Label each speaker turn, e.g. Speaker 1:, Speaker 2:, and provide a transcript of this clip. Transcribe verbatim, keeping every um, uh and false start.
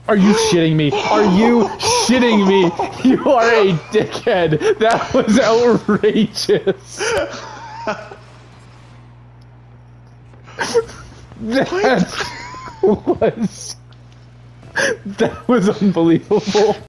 Speaker 1: Are you shitting me? Are you shitting me? You are a dickhead. That was outrageous. That was... That was unbelievable.